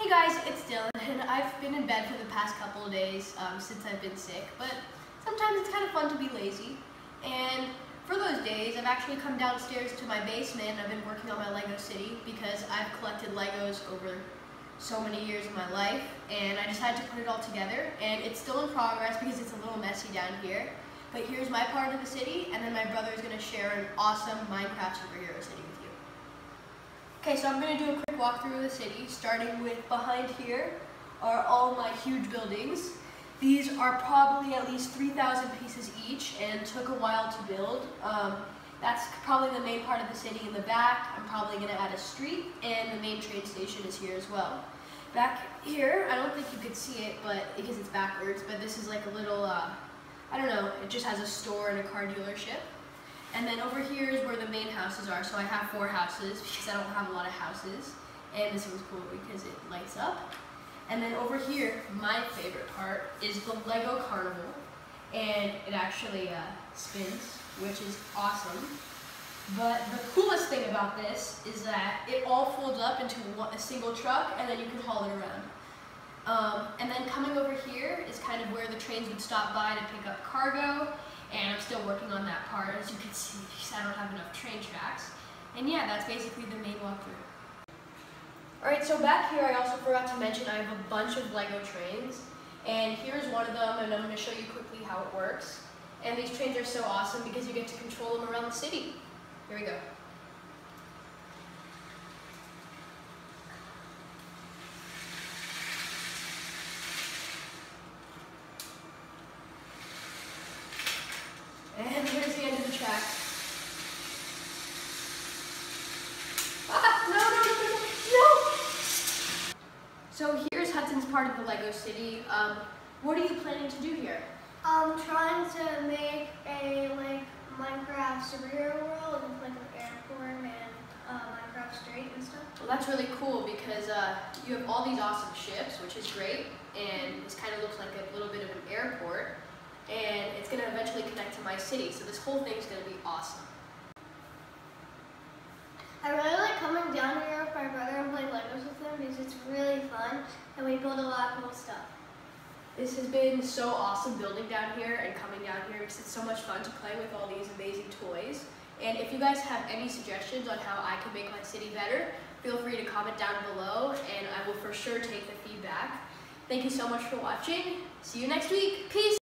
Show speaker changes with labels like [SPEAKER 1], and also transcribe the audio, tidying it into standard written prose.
[SPEAKER 1] Hey guys, it's Dylan, and I've been in bed for the past couple of days since I've been sick, but sometimes it's kind of fun to be lazy. And for those days, I've actually come downstairs to my basement and I've been working on my Lego City because I've collected Legos over so many years of my life, and I decided to put it all together. And it's still in progress because it's a little messy down here. But here's my part of the city, and then my brother is going to share an awesome Minecraft superhero city with you. Okay, so I'm going to do a quick walkthrough of the city, starting with behind here are all my huge buildings. These are probably at least 3,000 pieces each and took a while to build. That's probably the main part of the city. In the back, I'm probably going to add a street, and the main train station is here as well. Back here, I don't think you could see it because it's backwards, but this is like a little, I don't know, it just has a store and a car dealership. And then over here is where the main houses are. So I have 4 houses because I don't have a lot of houses. And this one's cool because it lights up. And then over here, my favorite part is the Lego Carnival. And it actually spins, which is awesome. But the coolest thing about this is that it all folds up into a single truck, and then you can haul it around. And then coming over here is kind of where the trains would stop by to pick up cargo. And I'm still working on that part, as you can see, because I don't have enough train tracks. And yeah, that's basically the main walkthrough. Alright, so back here I also forgot to mention I have a bunch of Lego trains. And here's one of them, and I'm going to show you quickly how it works. And these trains are so awesome because you get to control them around the city. Here we go. And here's the end of the track. No! So here's Hudson's part of the Lego City. What are you planning to do here?
[SPEAKER 2] I'm trying to make a Minecraft superhero world with an airport and Minecraft street and stuff.
[SPEAKER 1] Well, that's really cool because you have all these awesome ships, which is great, and this kind of looks like a little bit of an airport. And it's going to eventually connect to my city, so this whole thing is going to be awesome.
[SPEAKER 2] I really like coming down here with my brother and playing Legos with him because it's really fun and we build a lot of cool stuff.
[SPEAKER 1] This has been so awesome building down here and coming down here because it's so much fun to play with all these amazing toys. And if you guys have any suggestions on how I can make my city better, feel free to comment down below and I will for sure take the feedback. Thank you so much for watching. See you next week. Peace!